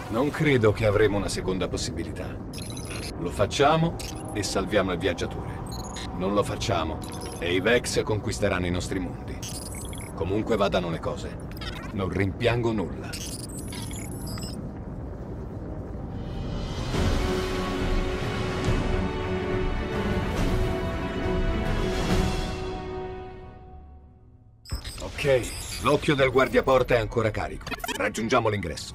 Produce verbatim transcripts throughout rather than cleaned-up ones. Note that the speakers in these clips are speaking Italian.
Non credo che avremo una seconda possibilità. Lo facciamo e salviamo il viaggiatore. Non lo facciamo e i Vex conquisteranno i nostri mondi. Comunque vadano le cose, non rimpiango nulla. Ok, l'occhio del guardiaporta è ancora carico. Raggiungiamo l'ingresso.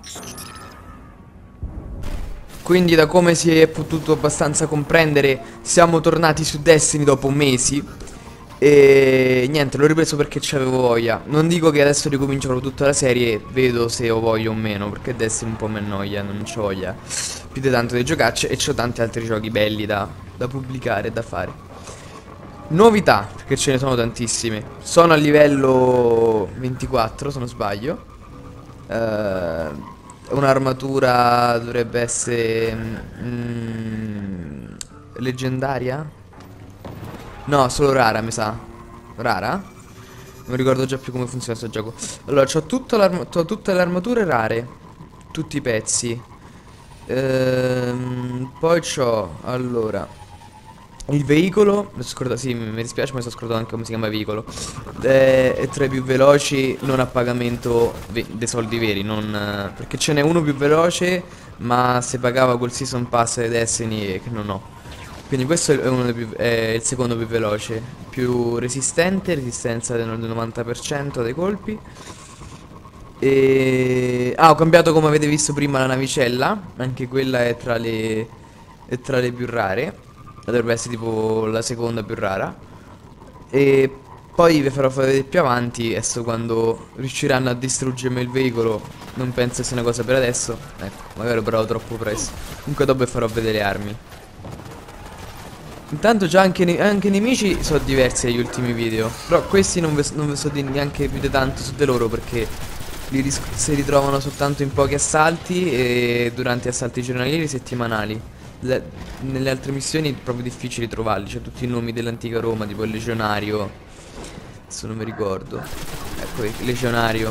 Quindi, da come si è potuto abbastanza comprendere, siamo tornati su Destiny dopo mesi. E niente, l'ho ripreso perché c'avevo voglia. Non dico che adesso ricomincerò tutta la serie, vedo se ho voglia o meno, perché Destiny un po' mi annoia, non c'ho voglia più di tanto di giocarci. E c'ho tanti altri giochi belli da, da pubblicare e da fare. Novità, perché ce ne sono tantissime. Sono a livello ventiquattro, se non sbaglio. Eh, Un'armatura dovrebbe essere mm, leggendaria? No, solo rara, mi sa. Rara? Non ricordo già più come funziona questo gioco. Allora, c'ho tutta l'arma- c'ho tutte le armature rare. Tutti i pezzi. Ehm, poi c'ho, allora, il veicolo, mi sono scordato, sì, mi mi dispiace, ma mi sono scordato anche come si chiama veicolo. Eh, È tra i più veloci, non a pagamento ve- dei soldi veri, non, eh, perché ce n'è uno più veloce, ma se pagava col Season Pass di Destiny che non ho. Quindi questo è, uno dei più, è il secondo più veloce, più resistente, resistenza del del novanta per cento dei colpi. E... Ah, ho cambiato come avete visto prima la navicella, anche quella è tra le, è tra le più rare. Dovrebbe essere tipo la seconda più rara. E poi vi farò vedere più avanti, adesso quando riusciranno a distruggermi il veicolo. Non penso sia una cosa per adesso. Ecco, magari ho provato troppo presto. Comunque dopo vi farò vedere le armi. Intanto già anche, ne anche i nemici sono diversi dagli ultimi video. Però questi non ve, non ve so dire neanche più di tanto su di loro, perché li ris si ritrovano soltanto in pochi assalti e durante assalti giornalieri e settimanali. Le nelle altre missioni è proprio difficile trovarli, c'è tutti i nomi dell'antica Roma, tipo il legionario. Adesso non mi ricordo. Ecco, il legionario.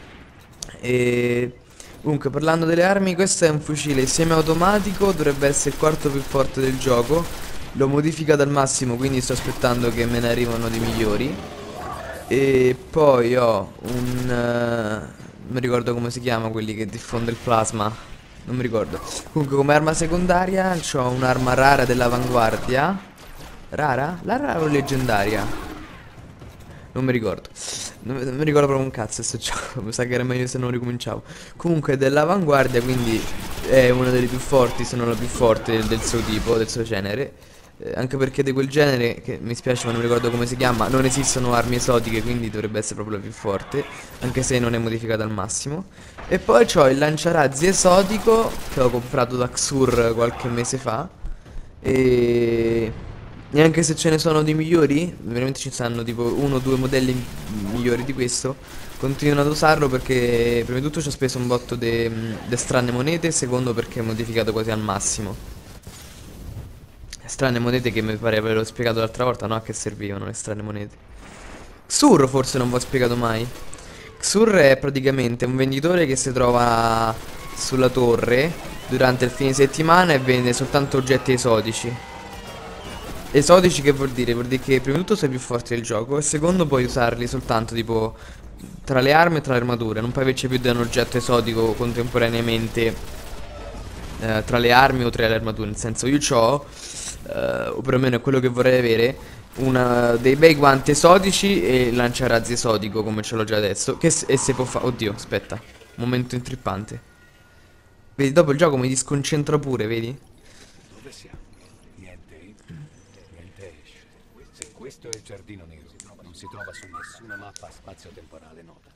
E comunque, parlando delle armi, questo è un fucile semiautomatico, dovrebbe essere il quarto più forte del gioco. L'ho modificato al massimo, quindi sto aspettando che me ne arrivano di migliori. E poi ho un... eh, non mi ricordo come si chiama, quelli che diffonde il plasma. Non mi ricordo. Comunque, come arma secondaria ho un'arma rara dell'avanguardia. Rara? La rara o leggendaria? Non mi ricordo. Non, non mi ricordo proprio un cazzo questo gioco. Mi sa che era meglio se non ricominciavo. Comunque è dell'avanguardia, quindi è una delle più forti, se non la più forte del, del suo tipo, del suo genere. Eh, anche perché di quel genere, che mi spiace ma non mi ricordo come si chiama, non esistono armi esotiche, quindi dovrebbe essere proprio la più forte, anche se non è modificata al massimo. E poi ho il lanciarazzi esotico, che ho comprato da Xur qualche mese fa. E... e anche se ce ne sono di migliori, veramente ci stanno tipo uno o due modelli migliori di questo, continuo ad usarlo perché prima di tutto ci ho speso un botto di strane monete, secondo perché è modificato quasi al massimo. Strane monete che mi pare averlo spiegato l'altra volta, no? A che servivano le strane monete. Xur forse non vi ho spiegato mai. Xur è praticamente un venditore che si trova sulla torre durante il fine settimana e vende soltanto oggetti esotici. Esotici che vuol dire? Vuol dire che prima di tutto sei più forte del gioco e secondo puoi usarli soltanto tipo tra le armi e tra le armature. Non puoi averci più di un oggetto esotico contemporaneamente eh, tra le armi o tra le armature. Nel senso, io c'ho eh, o perlomeno è quello che vorrei avere, una, dei bei guanti esotici e lanciarazzi esotico come ce l'ho già adesso. Che se, e se può fare... Oddio, aspetta. Momento intrippante. Vedi, dopo il gioco mi disconcentra pure, vedi? Dove siamo? Niente entra, niente esce. Se questo è il giardino nero, non si trova su nessuna mappa spazio-temporale nota.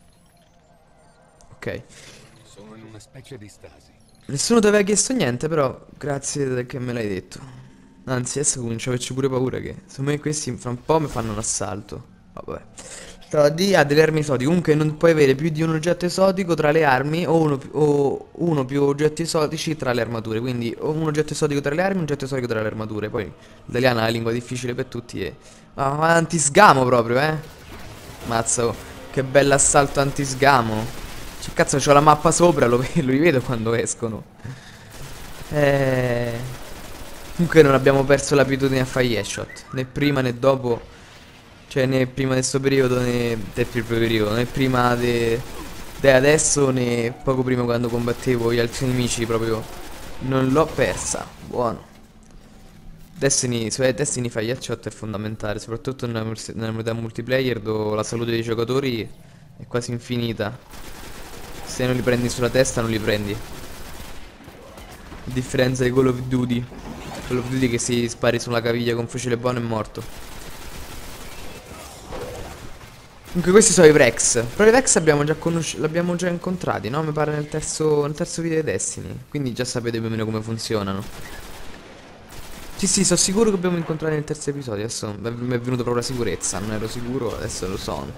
Ok. Sono in una specie di stasi. Nessuno ti aveva chiesto niente, però grazie che me l'hai detto. Anzi, adesso comincio a averci pure paura che secondo me questi fra un po' mi fanno un assalto. Vabbè. Stavo di ha delle armi esotiche. Comunque non puoi avere più di un oggetto esotico tra le armi o uno, pi- o uno più oggetti esotici tra le armature. Quindi o un oggetto esotico tra le armi e un oggetto esotico tra le armature. Poi l'italiano è una lingua difficile per tutti e... Ma, ma antisgamo proprio, eh. Mazzo, che bell'assalto antisgamo. Cioè, cazzo, c'ho la mappa sopra, lo, ve- lo rivedo quando escono. Eh... Comunque non abbiamo perso l'abitudine a fare gli headshot, né prima né dopo, cioè né prima di questo periodo né del più periodo, né prima di adesso né poco prima quando combattevo gli altri nemici, proprio non l'ho persa. Buono. Destiny, su Destiny fare gli headshot è fondamentale, soprattutto nella, multi- nella modalità multiplayer dove la salute dei giocatori è quasi infinita. Se non li prendi sulla testa non li prendi. A differenza di Call of Duty. Call of Duty che si spari sulla caviglia con fucile buono è morto. Comunque questi sono i Vrex. Però i Vrex abbiamo già conosciuti, l'abbiamo già incontrati, no? Mi pare nel terzo, nel terzo video di Destiny. Quindi già sapete più o meno come funzionano. Sì, sì, sono sicuro che abbiamo incontrato nel terzo episodio. Adesso mi è mi è venuto proprio la sicurezza. Non ero sicuro, adesso lo sono.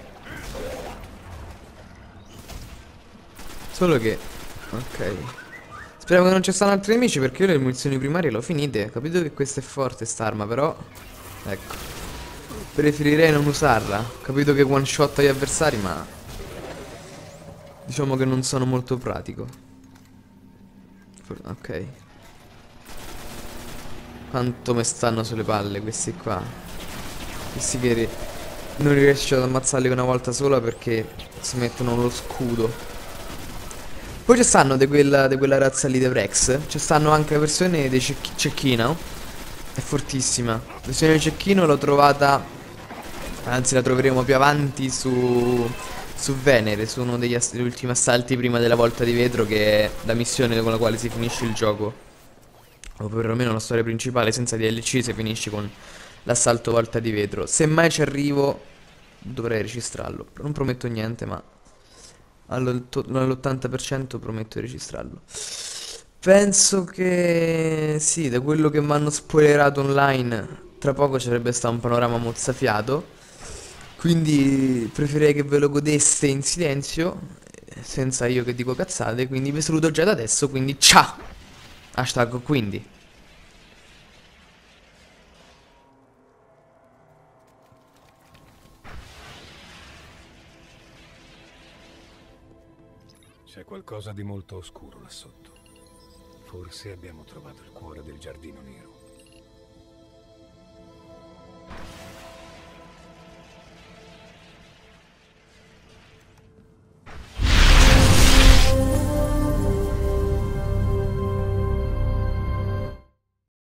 Solo che... Ok. Speriamo che non ci stanno altri nemici perché io le munizioni primarie le ho finite. Capito che questa è forte st'arma, però... Ecco. Preferirei non usarla. Capito che one shot gli avversari, ma... Diciamo che non sono molto pratico. Ok. Quanto me stanno sulle palle questi qua. Questi che non riesco ad ammazzarli una volta sola perché si mettono lo scudo. Poi ci stanno di quella, di quella razza lì dei Vrex. Ci stanno anche persone dei cecch cecchino. È fortissima. La versione del cecchino l'ho trovata. Anzi, la troveremo più avanti su. Su Venere, su uno degli, degli ultimi assalti prima della volta di vetro, che è la missione con la quale si finisce il gioco. O perlomeno la storia principale, senza D L C, se finisci con l'assalto volta di vetro. Se mai ci arrivo, dovrei registrarlo. Non prometto niente, ma all'ottanta per cento prometto di registrarlo. Penso che sì, da quello che mi hanno spoilerato online, tra poco ci sarebbe stato un panorama mozzafiato. Quindi preferirei che ve lo godeste in silenzio, eh, senza io che dico cazzate. Quindi vi saluto già da adesso, quindi ciao! Hashtag quindi. C'è qualcosa di molto oscuro là sotto. Forse abbiamo trovato il cuore del giardino nero.